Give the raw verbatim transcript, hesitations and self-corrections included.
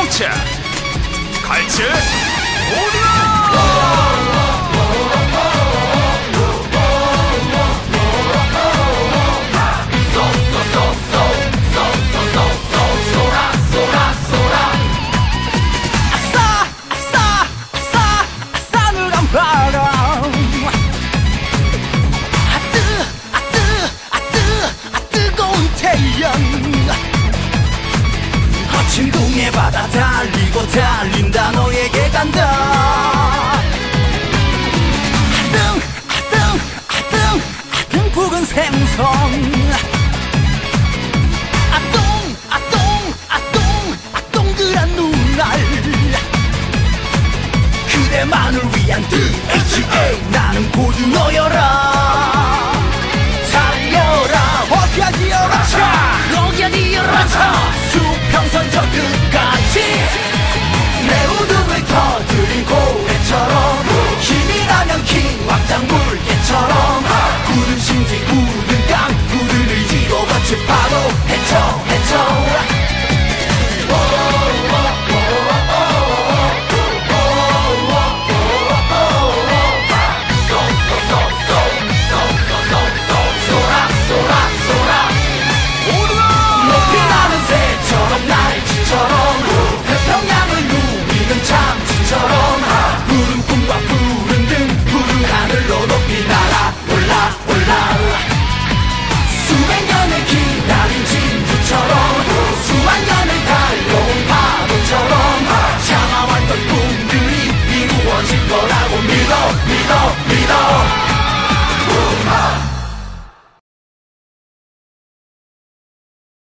자동차 갈츠 오디오. 거친 동해 바다 달리고 달린다 너에게 간다. 아등 아등 아등 아등 붉은 생선. 아똥 아똥 아똥 아동그란 눈알. 그대만을 위한 디에이치에이 나는 고주 너여라. 달려라 어디야 디어라 차 어디야 디어라 차 수평선 저들